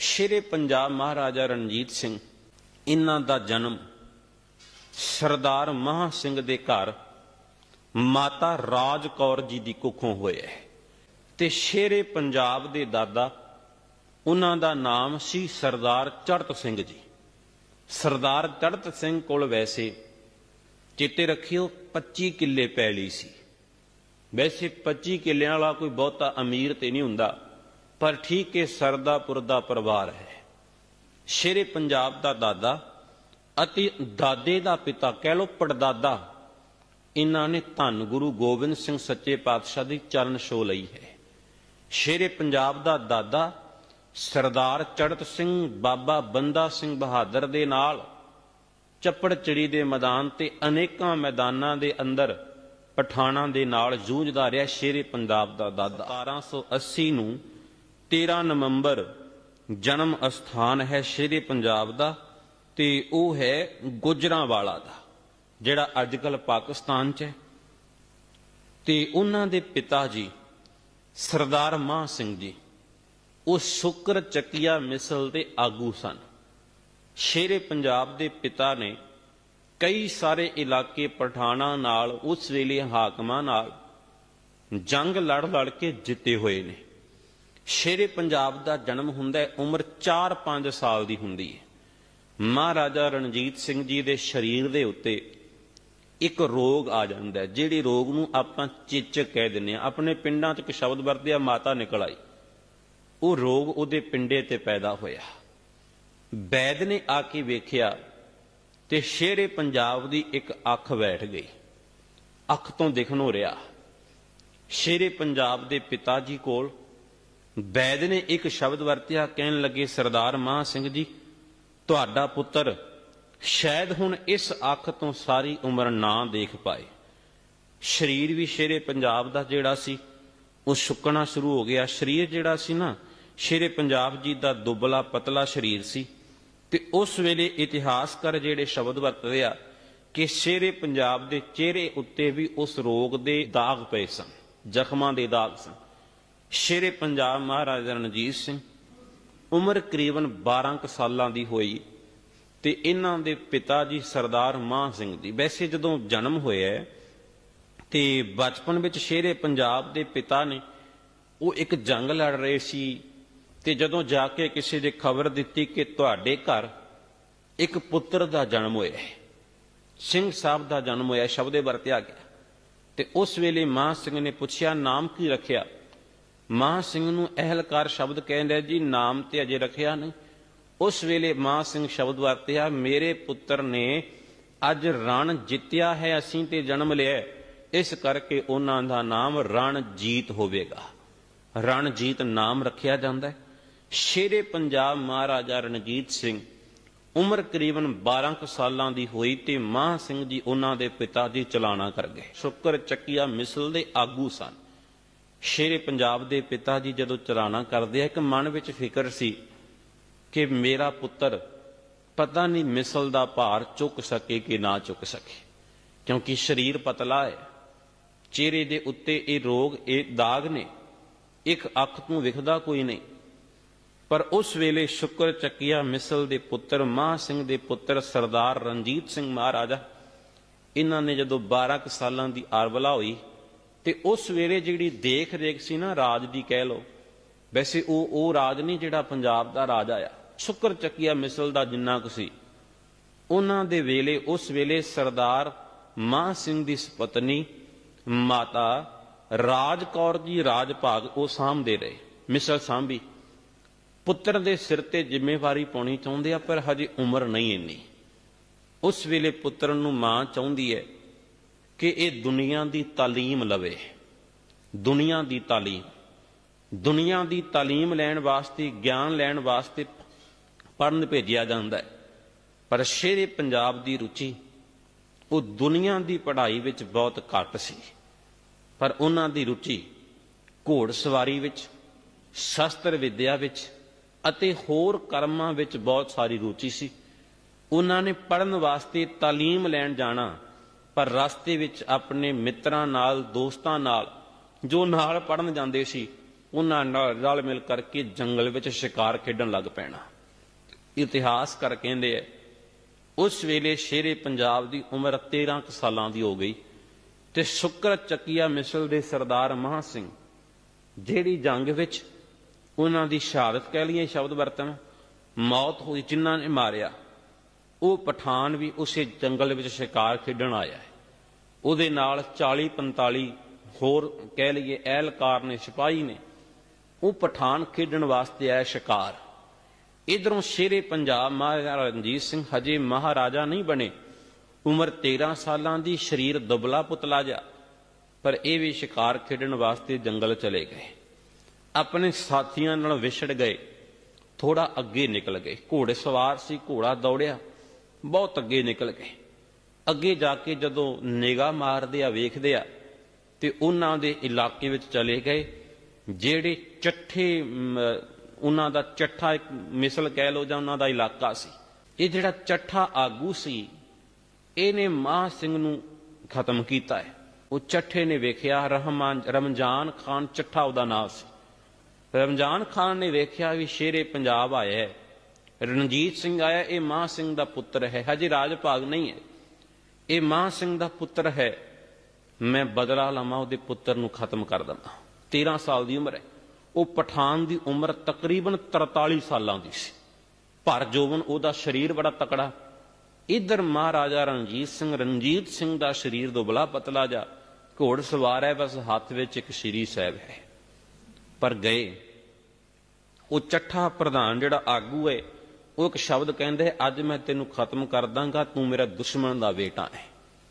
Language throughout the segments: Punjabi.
ਸ਼ੇਰੇ ਪੰਜਾਬ ਮਹਾਰਾਜਾ ਰਣਜੀਤ ਸਿੰਘ, ਇਹਨਾਂ ਦਾ ਜਨਮ ਸਰਦਾਰ ਮਹਾਂ ਸਿੰਘ ਦੇ ਘਰ ਮਾਤਾ ਰਾਜ ਕੌਰ ਜੀ ਦੀ ਕੁੱਖੋਂ ਹੋਇਆ ਹੈ। ਤੇ ਸ਼ੇਰੇ ਪੰਜਾਬ ਦੇ ਦਾਦਾ, ਉਹਨਾਂ ਦਾ ਨਾਮ ਸੀ ਸਰਦਾਰ ਚੜ੍ਹਤ ਸਿੰਘ ਜੀ। ਸਰਦਾਰ ਚੜ੍ਹਤ ਸਿੰਘ ਕੋਲ ਵੈਸੇ ਚੇਤੇ ਰੱਖਿਓ 25 ਕਿੱਲੇ ਪੈਲੀ ਸੀ। ਵੈਸੇ 25 ਕਿੱਲਿਆਂ ਵਾਲਾ ਕੋਈ ਬਹੁਤਾ ਅਮੀਰ ਤੇ ਨਹੀਂ ਹੁੰਦਾ, ਪਰ ਠੀਕ ਹੈ, ਸਰਦਾਪੁਰ ਦਾ ਪਰਿਵਾਰ ਹੈ। ਸ਼ੇਰੇ ਪੰਜਾਬ ਦਾ ਦਾਦਾ ਅਤੇ ਦਾਦੇ ਦਾ ਪਿਤਾ, ਕਹਿ ਲੋ ਪੜਦਾਦਾ, ਇਹਨਾਂ ਨੇ ਧੰਨ ਗੁਰੂ ਗੋਬਿੰਦ ਸਿੰਘ ਸੱਚੇ ਪਾਤਸ਼ਾਹ ਦੀ ਚਰਨ ਛੋਹ ਲਈ ਹੈ। ਸ਼ੇਰੇ ਪੰਜਾਬ ਦਾ ਦਾਦਾ ਸਰਦਾਰ ਚੜ੍ਹਤ ਸਿੰਘ ਬਾਬਾ ਬੰਦਾ ਸਿੰਘ ਬਹਾਦਰ ਦੇ ਨਾਲ ਚੱਪੜਚਿੜੀ ਦੇ ਮੈਦਾਨ ਤੇ ਅਨੇਕਾਂ ਮੈਦਾਨਾਂ ਦੇ ਅੰਦਰ ਪਠਾਨਾਂ ਦੇ ਨਾਲ ਜੂਝਦਾ ਰਿਹਾ। ਸ਼ੇਰੇ ਪੰਜਾਬ ਦਾ ਦਾਦਾ 1780 ਨੂੰ 13 ਨਵੰਬਰ ਜਨਮ ਅਸਥਾਨ ਹੈ ਸ਼ੇਰੇ ਪੰਜਾਬ ਦਾ, ਤੇ ਉਹ ਹੈ ਗੁਜਰਾਂਵਾਲਾ ਦਾ, ਜਿਹੜਾ ਅੱਜ ਕੱਲ੍ਹ ਪਾਕਿਸਤਾਨ 'ਚ ਹੈ। ਤੇ ਉਹਨਾਂ ਦੇ ਪਿਤਾ ਜੀ ਸਰਦਾਰ ਮਾਹ ਸਿੰਘ ਜੀ, ਉਹ ਸ਼ੁਕਰ ਚੱਕੀਆ ਮਿਸਲ ਦੇ ਆਗੂ ਸਨ। ਸ਼ੇਰੇ ਪੰਜਾਬ ਦੇ ਪਿਤਾ ਨੇ ਕਈ ਸਾਰੇ ਇਲਾਕੇ ਪਠਾਨਾਂ ਨਾਲ, ਉਸ ਵੇਲੇ ਹਾਕਮਾਂ ਨਾਲ ਜੰਗ ਲੜ ਕੇ ਜਿੱਤੇ ਹੋਏ ਨੇ। ਸ਼ੇਰੇ ਪੰਜਾਬ ਦਾ ਜਨਮ ਹੁੰਦਾ ਹੈ, ਉਮਰ 4-5 ਸਾਲ ਦੀ ਹੁੰਦੀ ਹੈ। ਮਹਾਰਾਜਾ ਰਣਜੀਤ ਸਿੰਘ ਜੀ ਦੇ ਸਰੀਰ ਦੇ ਉੱਤੇ ਇੱਕ ਰੋਗ ਆ ਜਾਂਦਾ ਹੈ, ਜਿਹੜੇ ਰੋਗ ਨੂੰ ਆਪਾਂ ਚੇਚਕ ਕਹਿ ਦਿੰਦੇ ਹਾਂ। ਆਪਣੇ ਪਿੰਡਾਂ 'ਚ ਇੱਕ ਸ਼ਬਦ ਵਰਤਿਆ, ਮਾਤਾ ਨਿਕਲ ਆਈ। ਉਹ ਰੋਗ ਉਹਦੇ ਪਿੰਡੇ ਤੇ ਪੈਦਾ ਹੋਇਆ। ਵੈਦ ਨੇ ਆ ਕੇ ਵੇਖਿਆ ਤੇ ਸ਼ੇਰੇ ਪੰਜਾਬ ਦੀ ਇੱਕ ਅੱਖ ਬੈਠ ਗਈ, ਅੱਖ ਤੋਂ ਦਿਖਣ ਹੋ ਰਿਹਾ। ਸ਼ੇਰੇ ਪੰਜਾਬ ਦੇ ਪਿਤਾ ਜੀ ਕੋਲ ਵੈਦ ਨੇ ਇੱਕ ਸ਼ਬਦ ਵਰਤਿਆ, ਕਹਿਣ ਲੱਗੇ, ਸਰਦਾਰ ਮਾਹ ਸਿੰਘ ਜੀ, ਤੁਹਾਡਾ ਪੁੱਤਰ ਸ਼ਾਇਦ ਹੁਣ ਇਸ ਅੱਖ ਤੋਂ ਸਾਰੀ ਉਮਰ ਨਾ ਦੇਖ ਪਾਏ। ਸਰੀਰ ਵੀ ਸ਼ੇਰੇ ਪੰਜਾਬ ਦਾ ਜਿਹੜਾ ਸੀ ਉਹ ਸੁੱਕਣਾ ਸ਼ੁਰੂ ਹੋ ਗਿਆ। ਸਰੀਰ ਜਿਹੜਾ ਸੀ ਨਾ, ਸ਼ੇਰੇ ਪੰਜਾਬ ਜੀ ਦਾ ਦੁਬਲਾ ਪਤਲਾ ਸਰੀਰ ਸੀ। ਤੇ ਉਸ ਵੇਲੇ ਇਤਿਹਾਸਕਾਰ ਜਿਹੜੇ ਸ਼ਬਦ ਵਰਤਦੇ ਆ ਕਿ ਸ਼ੇਰੇ ਪੰਜਾਬ ਦੇ ਚਿਹਰੇ ਉੱਤੇ ਵੀ ਉਸ ਰੋਗ ਦੇ ਦਾਗ ਪਏ ਸਨ, ਜ਼ਖਮਾਂ ਦੇ ਦਾਗ ਸਨ। ਸ਼ੇਰੇ ਪੰਜਾਬ ਮਹਾਰਾਜਾ ਰਣਜੀਤ ਸਿੰਘ, ਉਮਰ ਕਰੀਬਨ 12 ਸਾਲਾਂ ਦੀ ਹੋਈ। ਤੇ ਇਹਨਾਂ ਦੇ ਪਿਤਾ ਜੀ ਸਰਦਾਰ ਮਾਹ ਸਿੰਘ ਜੀ, ਵੈਸੇ ਜਦੋਂ ਜਨਮ ਹੋਇਆ ਤੇ ਬਚਪਨ ਵਿੱਚ ਸ਼ੇਰੇ ਪੰਜਾਬ ਦੇ ਪਿਤਾ ਨੇ, ਉਹ ਇੱਕ ਜੰਗ ਲੜ ਰਹੇ ਸੀ। ਤੇ ਜਦੋਂ ਜਾ ਕੇ ਕਿਸੇ ਦੇ ਖਬਰ ਦਿੱਤੀ ਕਿ ਤੁਹਾਡੇ ਘਰ ਇੱਕ ਪੁੱਤਰ ਦਾ ਜਨਮ ਹੋਇਆ ਹੈ, ਸਿੰਘ ਸਾਹਿਬ ਦਾ ਜਨਮ ਹੋਇਆ, ਸ਼ਬਦ ਵਰਤਿਆ ਗਿਆ। ਤੇ ਉਸ ਵੇਲੇ ਮਾਹ ਸਿੰਘ ਨੇ ਪੁੱਛਿਆ, ਨਾਮ ਕੀ ਰੱਖਿਆ? ਮਾਹ ਸਿੰਘ ਨੂੰ ਅਹਿਲਕਾਰ ਸ਼ਬਦ ਕਹਿੰਦੇ, ਜੀ ਨਾਮ ਤੇ ਅਜੇ ਰੱਖਿਆ ਨਹੀਂ। ਉਸ ਵੇਲੇ ਮਾਹ ਸਿੰਘ ਸ਼ਬਦ ਵਰਤਿਆ, ਮੇਰੇ ਪੁੱਤਰ ਨੇ ਅੱਜ ਰਣ ਜਿੱਤਿਆ ਹੈ, ਅਸੀਂ ਤੇ ਜਨਮ ਲਿਆ, ਇਸ ਕਰਕੇ ਉਹਨਾਂ ਦਾ ਨਾਮ ਰਣਜੀਤ ਹੋਵੇਗਾ। ਰਣਜੀਤ ਨਾਮ ਰੱਖਿਆ ਜਾਂਦਾ ਹੈ। ਸ਼ੇਰੇ ਪੰਜਾਬ ਮਹਾਰਾਜਾ ਰਣਜੀਤ ਸਿੰਘ ਉਮਰ ਕਰੀਬਨ 12 ਸਾਲਾਂ ਦੀ ਹੋਈ ਤੇ ਮਾਹ ਸਿੰਘ ਜੀ ਉਹਨਾਂ ਦੇ ਪਿਤਾ ਜੀ ਚਲਾਣਾ ਕਰ ਗਏ। ਸ਼ੁਕਰ ਚੱਕੀਆ ਮਿਸਲ ਦੇ ਆਗੂ ਸਨ। ਸ਼ੇਰੇ ਪੰਜਾਬ ਦੇ ਪਿਤਾ ਜੀ ਜਦੋਂ ਚਲਾਣਾ ਕਰਦੇ ਆ, ਇੱਕ ਮਨ ਵਿੱਚ ਫਿਕਰ ਸੀ ਕਿ ਮੇਰਾ ਪੁੱਤਰ ਪਤਾ ਨਹੀਂ ਮਿਸਲ ਦਾ ਭਾਰ ਚੁੱਕ ਸਕੇ ਕਿ ਨਾ ਚੁੱਕ ਸਕੇ, ਕਿਉਂਕਿ ਸਰੀਰ ਪਤਲਾ ਹੈ, ਚਿਹਰੇ ਦੇ ਉੱਤੇ ਇਹ ਰੋਗ, ਇਹ ਦਾਗ ਨੇ, ਇੱਕ ਅੱਖ ਤੋਂ ਵਿਖਦਾ ਕੋਈ ਨਹੀਂ। ਪਰ ਉਸ ਵੇਲੇ ਸ਼ੁਕਰ ਚੱਕੀਆ ਮਿਸਲ ਦੇ ਪੁੱਤਰ ਮਾਹ ਸਿੰਘ ਦੇ ਪੁੱਤਰ ਸਰਦਾਰ ਰਣਜੀਤ ਸਿੰਘ ਮਹਾਰਾਜਾ, ਇਹਨਾਂ ਨੇ ਜਦੋਂ 12 ਸਾਲਾਂ ਦੀ ਆਰਵਲਾ ਹੋਈ ਤੇ ਉਸ ਵੇਲੇ ਜਿਹੜੀ ਦੇਖ ਰੇਖ ਸੀ ਨਾ ਰਾਜ ਦੀ, ਕਹਿ ਲਓ, ਵੈਸੇ ਉਹ ਰਾਜ ਨਹੀਂ ਜਿਹੜਾ ਪੰਜਾਬ ਦਾ ਰਾਜ ਆਇਆ, ਸ਼ੁਕਰ ਚੱਕੀਆ ਮਿਸਲ ਦਾ ਜਿੰਨਾ ਕੁ ਸੀ, ਉਹਨਾਂ ਦੇ ਵੇਲੇ, ਉਸ ਵੇਲੇ ਸਰਦਾਰ ਮਾਹ ਸਿੰਘ ਦੀ ਪਤਨੀ ਮਾਤਾ ਰਾਜ ਕੌਰ ਜੀ ਰਾਜ ਭਾਗ ਉਹ ਸਾਂਭਦੇ ਰਹੇ, ਮਿਸਲ ਸਾਂਭੀ। ਪੁੱਤਰ ਦੇ ਸਿਰ ਤੇ ਜ਼ਿੰਮੇਵਾਰੀ ਪਾਉਣੀ ਚਾਹੁੰਦੇ ਆ, ਪਰ ਹਜੇ ਉਮਰ ਨਹੀਂ ਇੰਨੀ। ਉਸ ਵੇਲੇ ਪੁੱਤਰ ਨੂੰ ਮਾਂ ਚਾਹੁੰਦੀ ਹੈ ਕਿ ਇਹ ਦੁਨੀਆ ਦੀ ਤਾਲੀਮ ਲਵੇ, ਦੁਨੀਆ ਦੀ ਤਾਲੀਮ, ਦੁਨੀਆ ਦੀ ਤਾਲੀਮ ਲੈਣ ਵਾਸਤੇ, ਗਿਆਨ ਲੈਣ ਵਾਸਤੇ ਪੜ੍ਹਨ ਭੇਜਿਆ ਜਾਂਦਾ ਹੈ। ਪਰ ਸ਼ੇਰੇ ਪੰਜਾਬ ਦੀ ਰੁਚੀ ਉਹ ਦੁਨੀਆ ਦੀ ਪੜ੍ਹਾਈ ਵਿੱਚ ਬਹੁਤ ਘੱਟ ਸੀ, ਪਰ ਉਹਨਾਂ ਦੀ ਰੁਚੀ ਘੋੜ ਸਵਾਰੀ ਵਿੱਚ, ਸ਼ਸਤਰ ਵਿਦਿਆ ਵਿੱਚ ਅਤੇ ਹੋਰ ਕਰਮਾਂ ਵਿੱਚ ਬਹੁਤ ਸਾਰੀ ਰੁਚੀ ਸੀ। ਉਹਨਾਂ ਨੇ ਪੜ੍ਹਨ ਵਾਸਤੇ, ਤਾਲੀਮ ਲੈਣ ਜਾਣਾ, ਪਰ ਰਸਤੇ ਵਿੱਚ ਆਪਣੇ ਮਿੱਤਰਾਂ ਨਾਲ, ਦੋਸਤਾਂ ਨਾਲ, ਜੋ ਨਾਲ ਪੜ੍ਹਨ ਜਾਂਦੇ ਸੀ, ਉਹਨਾਂ ਨਾਲ ਰਲ ਮਿਲ ਕਰਕੇ ਜੰਗਲ ਵਿੱਚ ਸ਼ਿਕਾਰ ਖੇਡਣ ਲੱਗ ਪੈਣਾ। ਇਤਿਹਾਸਕਾਰ ਕਹਿੰਦੇ ਹੈ ਉਸ ਵੇਲੇ ਸ਼ੇਰੇ ਪੰਜਾਬ ਦੀ ਉਮਰ 13 ਕੁ ਸਾਲਾਂ ਦੀ ਹੋ ਗਈ ਤੇ ਸ਼ੁਕਰ ਚੱਕੀਆ ਮਿਸਲ ਦੇ ਸਰਦਾਰ ਮਹਾਂ ਸਿੰਘ ਜਿਹੜੀ ਜੰਗ ਵਿੱਚ ਉਹਨਾਂ ਦੀ ਸ਼ਹਾਦਤ ਕਹਿ ਲਈਏ ਸ਼ਬਦ ਵਰਤਣ ਮੌਤ ਹੋਈ, ਜਿਨ੍ਹਾਂ ਨੇ ਮਾਰਿਆ, ਉਹ ਪਠਾਨ ਵੀ ਉਸੇ ਜੰਗਲ ਵਿੱਚ ਸ਼ਿਕਾਰ ਖੇਡਣ ਆਇਆ ਹੈ। ਉਹਦੇ ਨਾਲ 40-45 ਹੋਰ ਕਹਿ ਲਈਏ ਅਹਿਲਕਾਰ ਨੇ, ਸਿਪਾਹੀ ਨੇ, ਉਹ ਪਠਾਨ ਖੇਡਣ ਵਾਸਤੇ ਆਇਆ ਸ਼ਿਕਾਰ। ਇਧਰੋਂ ਸ਼ੇਰੇ ਪੰਜਾਬ ਮਹਾਰਾਜਾ ਰਣਜੀਤ ਸਿੰਘ ਹਜੇ ਮਹਾਰਾਜਾ ਨਹੀਂ ਬਣੇ, ਉਮਰ 13 ਸਾਲਾਂ ਦੀ, ਸਰੀਰ ਦੁਬਲਾ ਪੁਤਲਾ ਜਾ, ਪਰ ਇਹ ਵੀ ਸ਼ਿਕਾਰ ਖੇਡਣ ਵਾਸਤੇ ਜੰਗਲ ਚਲੇ ਗਏ। ਆਪਣੇ ਸਾਥੀਆਂ ਨਾਲ ਵਿਛੜ ਗਏ, ਥੋੜਾ ਅੱਗੇ ਨਿਕਲ ਗਏ। ਘੋੜੇ ਸਵਾਰ ਸੀ, ਘੋੜਾ ਦੌੜਿਆ, ਬਹੁਤ ਅੱਗੇ ਨਿਕਲ ਗਏ। ਅੱਗੇ ਜਾ ਕੇ ਜਦੋਂ ਨਿਗਾਹ ਮਾਰਦੇ ਆ, ਵੇਖਦੇ ਆ, ਤੇ ਉਹਨਾਂ ਦੇ ਇਲਾਕੇ ਵਿੱਚ ਚਲੇ ਗਏ ਜਿਹੜੇ ਚੱਠੇ, ਉਹਨਾਂ ਦਾ ਚੱਠਾ ਇੱਕ ਮਿਸਲ ਕਹਿ ਲਓ ਜਾਂ ਉਹਨਾਂ ਦਾ ਇਲਾਕਾ ਸੀ। ਇਹ ਜਿਹੜਾ ਚੱਠਾ ਆਗੂ ਸੀ ਇਹਨੇ ਮਹਾਂ ਸਿੰਘ ਨੂੰ ਖਤਮ ਕੀਤਾ ਹੈ। ਉਹ ਚੱਠੇ ਨੇ ਵੇਖਿਆ, ਰਮਜ਼ਾਨ ਖਾਨ ਚੱਠਾ ਉਹਦਾ ਨਾਮ ਸੀ। ਰਮਜ਼ਾਨ ਖਾਨ ਨੇ ਵੇਖਿਆ ਵੀ ਸ਼ੇਰੇ ਪੰਜਾਬ ਆਇਆ ਹੈ, ਰਣਜੀਤ ਸਿੰਘ ਆਇਆ, ਇਹ ਮਹਾਂ ਸਿੰਘ ਦਾ ਪੁੱਤਰ ਹੈ, ਹਜੇ ਰਾਜ ਭਾਗ ਨਹੀਂ ਹੈ, ਇਹ ਮਹਾਂ ਸਿੰਘ ਦਾ ਪੁੱਤਰ ਹੈ, ਮੈਂ ਬਦਲਾ ਲਵਾਂ, ਉਹਦੇ ਪੁੱਤਰ ਨੂੰ ਖਤਮ ਕਰ ਦੇਵਾਂ। 13 ਸਾਲ ਦੀ ਉਮਰ ਹੈ। ਉਹ ਪਠਾਨ ਦੀ ਉਮਰ ਤਕਰੀਬਨ 43 ਸਾਲਾਂ ਦੀ ਸੀ, ਭਰ ਜੋਬਨ, ਉਹਦਾ ਸਰੀਰ ਬੜਾ ਤਕੜਾ। ਇਧਰ ਮਹਾਰਾਜਾ ਰਣਜੀਤ ਸਿੰਘ ਦਾ ਸਰੀਰ ਦੁਬਲਾ ਪਤਲਾ ਜਾ, ਘੋੜ ਸਵਾਰ ਹੈ, ਬਸ ਹੱਥ ਵਿੱਚ ਇੱਕ ਸ਼ੀਰੀ ਸਾਹਿਬ ਹੈ। ਪਰ ਗਏ ਉਹ ਚੱਠਾ ਪ੍ਰਧਾਨ ਜਿਹੜਾ ਆਗੂ ਹੈ, ਉਹ ਇੱਕ ਸ਼ਬਦ ਕਹਿੰਦੇ, ਅੱਜ ਮੈਂ ਤੈਨੂੰ ਖਤਮ ਕਰ ਦਾਂਗਾ, ਤੂੰ ਮੇਰਾ ਦੁਸ਼ਮਣ ਦਾ ਬੇਟਾ ਹੈ।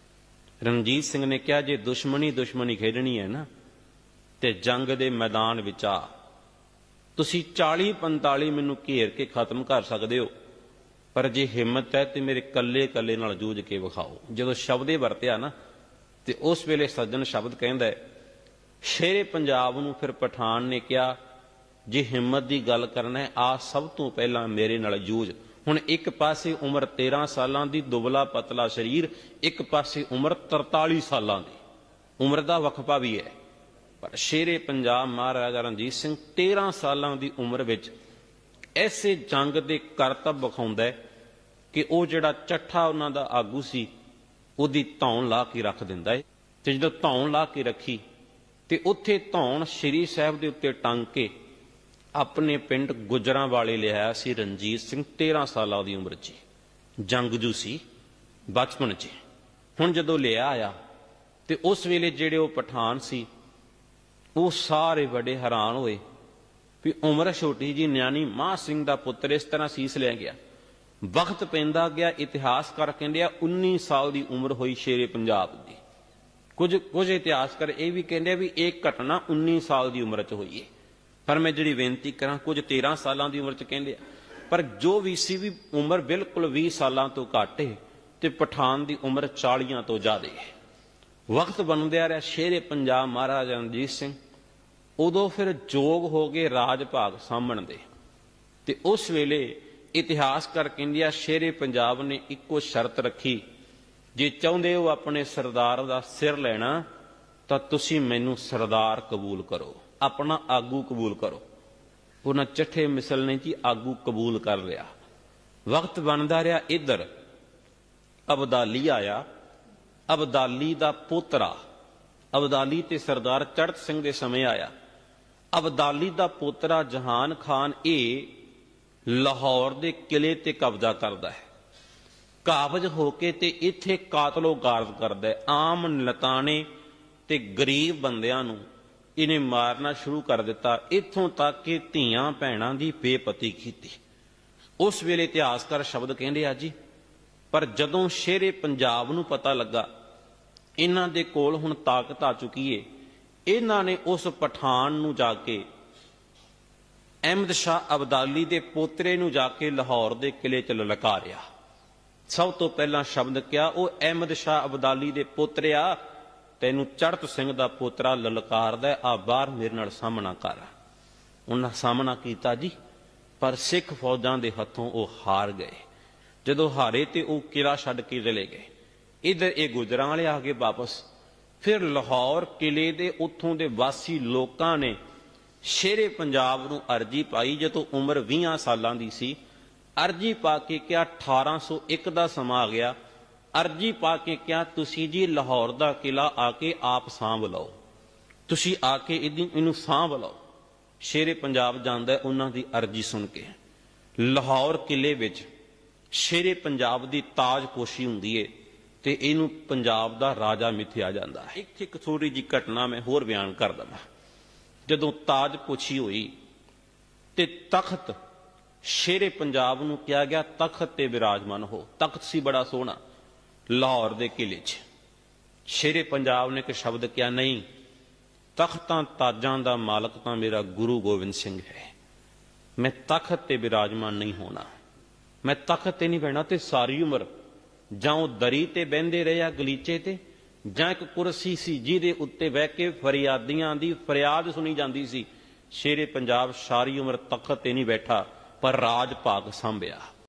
ਰਣਜੀਤ ਸਿੰਘ ਨੇ ਕਿਹਾ ਜੇ ਦੁਸ਼ਮਣੀ ਖੇਡਣੀ ਹੈ ਨਾ ਤੇ ਜੰਗ ਦੇ ਮੈਦਾਨ ਵਿੱਚ ਆ, ਤੁਸੀਂ 40-45 ਮੈਨੂੰ ਘੇਰ ਕੇ ਖਤਮ ਕਰ ਸਕਦੇ ਹੋ, ਪਰ ਜੇ ਹਿੰਮਤ ਹੈ ਤੇ ਮੇਰੇ ਕੱਲੇ ਨਾਲ ਜੂਝ ਕੇ ਵਿਖਾਓ। ਜਦੋਂ ਸ਼ਬਦੇ ਵਰਤਿਆ ਨਾ ਤੇ ਉਸ ਵੇਲੇ ਸੱਜਣ ਸ਼ਬਦ ਕਹਿੰਦਾ, ਸ਼ੇਰੇ ਪੰਜਾਬ ਨੂੰ ਫਿਰ ਪਠਾਨ ਨੇ ਕਿਹਾ ਜੇ ਹਿੰਮਤ ਦੀ ਗੱਲ ਕਰਨਾ ਹੈ ਆ ਸਭ ਤੋਂ ਪਹਿਲਾਂ ਮੇਰੇ ਨਾਲ ਜੂਝ। ਹੁਣ ਇੱਕ ਪਾਸੇ ਉਮਰ 13 ਸਾਲਾਂ ਦੀ, ਦੁਬਲਾ ਪਤਲਾ ਸਰੀਰ, ਇੱਕ ਪਾਸੇ ਉਮਰ 43 ਸਾਲਾਂ ਦੀ, ਉਮਰ ਦਾ ਵਕਫਾ ਵੀ ਹੈ। ਪਰ ਸ਼ੇਰੇ ਪੰਜਾਬ ਮਹਾਰਾਜਾ ਰਣਜੀਤ ਸਿੰਘ 13 ਸਾਲਾਂ ਦੀ ਉਮਰ ਵਿੱਚ ਐਸੇ ਜੰਗ ਦੇ ਕਰਤੱਵ ਵਿਖਾਉਂਦਾ ਹੈ ਕਿ ਉਹ ਜਿਹੜਾ ਚੱਠਾ ਉਹਨਾਂ ਦਾ ਆਗੂ ਸੀ ਉਹਦੀ ਧੌਣ ਲਾ ਕੇ ਰੱਖ ਦਿੰਦਾ ਹੈ। ਤੇ ਜਦੋਂ ਧੌਣ ਲਾ ਕੇ ਰੱਖੀ ਤੇ ਉੱਥੇ ਧੌਣ ਸ਼੍ਰੀ ਸਾਹਿਬ ਦੇ ਉੱਤੇ ਟੰਗ ਕੇ ਆਪਣੇ ਪਿੰਡ ਗੁਜਰਾਂ ਵਾਲੇ ਲਿਆਇਆ ਸੀ ਰਣਜੀਤ ਸਿੰਘ। 13 ਸਾਲਾਂ ਦੀ ਉਮਰ 'ਚ ਜੰਗਜੂ ਸੀ, ਬਚਪਨ 'ਚ। ਹੁਣ ਜਦੋਂ ਲਿਆ ਆਇਆ ਤੇ ਉਸ ਵੇਲੇ ਜਿਹੜੇ ਉਹ ਪਠਾਨ ਸੀ ਉਹ ਸਾਰੇ ਬੜੇ ਹੈਰਾਨ ਹੋਏ ਵੀ ਉਮਰ ਛੋਟੀ ਜੀ ਨਿਆਣੀ ਮਹਾਂ ਸਿੰਘ ਦਾ ਪੁੱਤਰ ਇਸ ਤਰ੍ਹਾਂ ਸੀਸ ਲੈ ਗਿਆ। ਵਕਤ ਪੈਂਦਾ ਗਿਆ, ਇਤਿਹਾਸਕਾਰ ਕਹਿੰਦੇ ਆ 19 ਸਾਲ ਦੀ ਉਮਰ ਹੋਈ ਸ਼ੇਰੇ ਪੰਜਾਬ ਦੀ। ਕੁਝ ਇਤਿਹਾਸਕਾਰ ਇਹ ਵੀ ਕਹਿੰਦੇ ਵੀ ਇਹ ਘਟਨਾ 19 ਸਾਲ ਦੀ ਉਮਰ 'ਚ ਹੋਈ ਹੈ, ਪਰ ਮੈਂ ਜਿਹੜੀ ਬੇਨਤੀ ਕਰਾਂ ਕੁਝ 13 ਸਾਲਾਂ ਦੀ ਉਮਰ 'ਚ ਕਹਿੰਦੇ ਆ, ਪਰ ਜੋ ਵੀ ਸੀ ਵੀ ਉਮਰ ਬਿਲਕੁਲ 20 ਸਾਲਾਂ ਤੋਂ ਘੱਟ ਹੈ ਤੇ ਪਠਾਨ ਦੀ ਉਮਰ 40 ਤੋਂ ਜ਼ਿਆਦਾ ਹੈ। ਵਕਤ ਬਣਦਿਆ ਰਿਹਾ ਸ਼ੇਰੇ ਪੰਜਾਬ ਮਹਾਰਾਜਾ ਰਣਜੀਤ ਸਿੰਘ ਉਦੋਂ ਫਿਰ ਜੋਗ ਹੋ ਗਏ ਰਾਜ ਭਾਗ ਸਾਂਭਣ ਦੇ। ਤੇ ਉਸ ਵੇਲੇ ਇਤਿਹਾਸਕਾਰ ਕਹਿੰਦੇ ਆ ਸ਼ੇਰੇ ਪੰਜਾਬ ਨੇ ਇੱਕੋ ਸ਼ਰਤ ਰੱਖੀ, ਜੇ ਚਾਹੁੰਦੇ ਹੋ ਆਪਣੇ ਸਰਦਾਰ ਦਾ ਸਿਰ ਲੈਣਾ ਤਾਂ ਤੁਸੀਂ ਮੈਨੂੰ ਸਰਦਾਰ ਕਬੂਲ ਕਰੋ, ਆਪਣਾ ਆਗੂ ਕਬੂਲ ਕਰੋ। ਉਹਨਾਂ ਚੱਠੇ ਮਿਸਲ ਨੇ ਜੀ ਆਗੂ ਕਬੂਲ ਕਰ ਲਿਆ। ਵਕਤ ਬਣਦਾ ਰਿਹਾ, ਇੱਧਰ ਅਬਦਾਲੀ ਆਇਆ। ਅਬਦਾਲੀ ਦਾ ਪੋਤਰਾ, ਅਬਦਾਲੀ ਤੇ ਸਰਦਾਰ ਚੜ੍ਹਤ ਸਿੰਘ ਦੇ ਸਮੇਂ ਆਇਆ। ਅਬਦਾਲੀ ਦਾ ਪੋਤਰਾ ਜਹਾਨ ਖਾਨ ਇਹ ਲਾਹੌਰ ਦੇ ਕਿਲੇ ਤੇ ਕਬਜ਼ਾ ਕਰਦਾ ਹੈ। ਕਾਬਜ ਹੋ ਕੇ ਤੇ ਇੱਥੇ ਕਾਤਲੋ ਗਾਰਦ ਕਰਦਾ ਹੈ। ਆਮ ਲਤਾਣੇ ਤੇ ਗਰੀਬ ਬੰਦਿਆਂ ਨੂੰ ਇਹਨੇ ਮਾਰਨਾ ਸ਼ੁਰੂ ਕਰ ਦਿੱਤਾ, ਇੱਥੋਂ ਤੱਕ ਕਿ ਧੀਆਂ ਭੈਣਾਂ ਦੀ ਬੇਪਤੀ ਕੀਤੀ। ਉਸ ਵੇਲੇ ਇਤਿਹਾਸਕਾਰ ਸ਼ਬਦ ਕਹਿੰਦੇ ਆ ਜੀ, ਪਰ ਜਦੋਂ ਸ਼ੇਰੇ ਪੰਜਾਬ ਨੂੰ ਪਤਾ ਲੱਗਾ ਇਹਨਾਂ ਦੇ ਕੋਲ ਹੁਣ ਤਾਕਤ ਆ ਚੁੱਕੀ ਏ, ਇਹਨਾਂ ਨੇ ਉਸ ਪਠਾਨ ਨੂੰ ਜਾ ਕੇ ਅਹਿਮਦ ਸ਼ਾਹ ਅਬਦਾਲੀ ਦੇ ਪੋਤਰੇ ਨੂੰ ਜਾ ਕੇ ਲਾਹੌਰ ਦੇ ਕਿਲੇ 'ਚ ਲਲਕਾਰਿਆ। ਸਭ ਤੋਂ ਪਹਿਲਾਂ ਸ਼ਬਦ ਕਿਹਾ, ਉਹ ਅਹਿਮਦ ਸ਼ਾਹ ਅਬਦਾਲੀ ਦੇ ਪੋਤਰਿਆ, ਤੈਨੂੰ ਚੜ੍ਹਤ ਸਿੰਘ ਦਾ ਪੋਤਰਾ ਲਲਕਾਰਦਾ, ਆ ਬਾਹਰ ਮੇਰੇ ਨਾਲ ਸਾਹਮਣਾ ਕਰ। ਉਹਨਾਂ ਸਾਹਮਣਾ ਕੀਤਾ ਜੀ, ਪਰ ਸਿੱਖ ਫੌਜਾਂ ਦੇ ਹੱਥੋਂ ਉਹ ਹਾਰ ਗਏ। ਜਦੋਂ ਹਾਰੇ ਤੇ ਉਹ ਕਿਲਾ ਛੱਡ ਕੇ ਚਲੇ ਗਏ। ਇੱਧਰ ਇਹ ਗੁਜਰਾਂ ਵਾਲੇ ਆ ਗਏ ਵਾਪਸ। ਫਿਰ ਲਾਹੌਰ ਕਿਲੇ ਦੇ ਉੱਥੋਂ ਦੇ ਵਾਸੀ ਲੋਕਾਂ ਨੇ ਸ਼ੇਰੇ ਪੰਜਾਬ ਨੂੰ ਅਰਜੀ ਪਾਈ ਜਦੋਂ ਉਮਰ 20 ਸਾਲਾਂ ਦੀ ਸੀ। ਅਰਜੀ ਪਾ ਕੇ ਕਿਹਾ 1801 ਦਾ ਸਮਾਂ ਆ ਗਿਆ। ਅਰਜੀ ਪਾ ਕੇ ਕਿਹਾ ਤੁਸੀਂ ਜੀ ਲਾਹੌਰ ਦਾ ਕਿਲਾ ਆ ਕੇ ਆਪ ਸਾਂਭ ਲਓ, ਤੁਸੀਂ ਆ ਕੇ ਇਹਨੂੰ ਸਾਂਭ ਲਓ। ਸ਼ੇਰੇ ਪੰਜਾਬ ਜਾਂਦਾ ਉਹਨਾਂ ਦੀ ਅਰਜੀ ਸੁਣ ਕੇ। ਲਾਹੌਰ ਕਿਲੇ ਵਿੱਚ ਸ਼ੇਰੇ ਪੰਜਾਬ ਦੀ ਤਾਜਪੋਸ਼ੀ ਹੁੰਦੀ ਏ ਤੇ ਇਹਨੂੰ ਪੰਜਾਬ ਦਾ ਰਾਜਾ ਮਿਥਿਆ ਜਾਂਦਾ ਹੈ। ਇੱਕ ਥੋੜੀ ਜਿਹੀ ਘਟਨਾ ਮੈਂ ਹੋਰ ਬਿਆਨ ਕਰ ਦਵਾਂ। ਜਦੋਂ ਤਾਜਪੋਸ਼ੀ ਹੋਈ ਤੇ ਤਖਤ ਸ਼ੇਰੇ ਪੰਜਾਬ ਨੂੰ ਕਿਹਾ ਗਿਆ ਤਖਤ ਤੇ ਵਿਰਾਜਮਾਨ ਹੋ। ਤਖਤ ਸੀ ਬੜਾ ਸੋਹਣਾ ਲਾਹੌਰ ਦੇ ਕਿਲੇ 'ਚ। ਸ਼ੇਰੇ ਪੰਜਾਬ ਨੇ ਇੱਕ ਸ਼ਬਦ ਕਿਹਾ, ਨਹੀਂ, ਤਖਤਾਂ ਤਾਜਾਂ ਦਾ ਮਾਲਕ ਤਾਂ ਮੇਰਾ ਗੁਰੂ ਗੋਬਿੰਦ ਸਿੰਘ ਹੈ, ਮੈਂ ਤਖਤ ਤੇ ਵਿਰਾਜਮਾਨ ਨਹੀਂ ਹੋਣਾ, ਮੈਂ ਤਖਤ ਤੇ ਨਹੀਂ ਬਹਿਣਾ। ਤੇ ਸਾਰੀ ਉਮਰ ਜਾਂ ਉਹ ਦਰੀ ਤੇ ਬਹਿੰਦੇ ਰਹੇ ਆ ਗਲੀਚੇ ਤੇ, ਜਾਂ ਇੱਕ ਕੁਰਸੀ ਸੀ ਜਿਹਦੇ ਉੱਤੇ ਬਹਿ ਕੇ ਫਰਿਆਦੀਆਂ ਦੀ ਫਰਿਆਦ ਸੁਣੀ ਜਾਂਦੀ ਸੀ। ਸ਼ੇਰੇ ਪੰਜਾਬ ਸਾਰੀ ਉਮਰ ਤਖਤ ਤੇ ਨਹੀਂ ਬੈਠਾ ਪਰ ਰਾਜ ਭਾਗ ਸੰਭਿਆ।